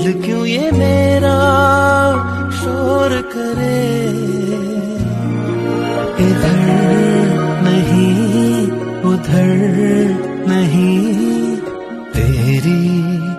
दिल क्यों ये मेरा शोर करे, इधर नहीं उधर नहीं, तेरी